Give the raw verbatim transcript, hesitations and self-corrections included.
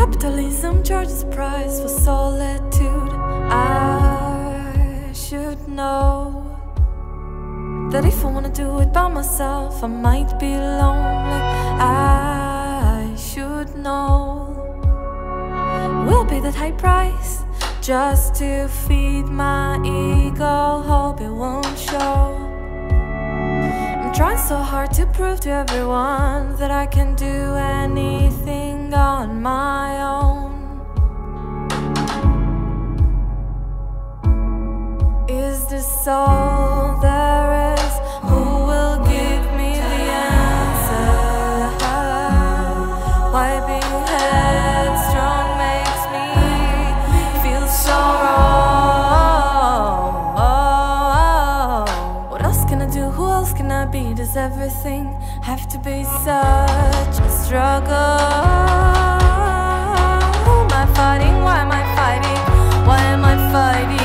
Capitalism charges price for solitude. I should know that if I wanna do it by myself, I might be lonely. I should know we'll pay that high price just to feed my ego. Hope it won't show. I'm trying so hard to prove to everyone that I can do anything on my own. Is this all there is? Who will give me the answer? Why being headstrong makes me feel so wrong? What else can I do? Who else can I be? Does everything have to be such a struggle? Who am I fighting? Why am I fighting? Why am I fighting?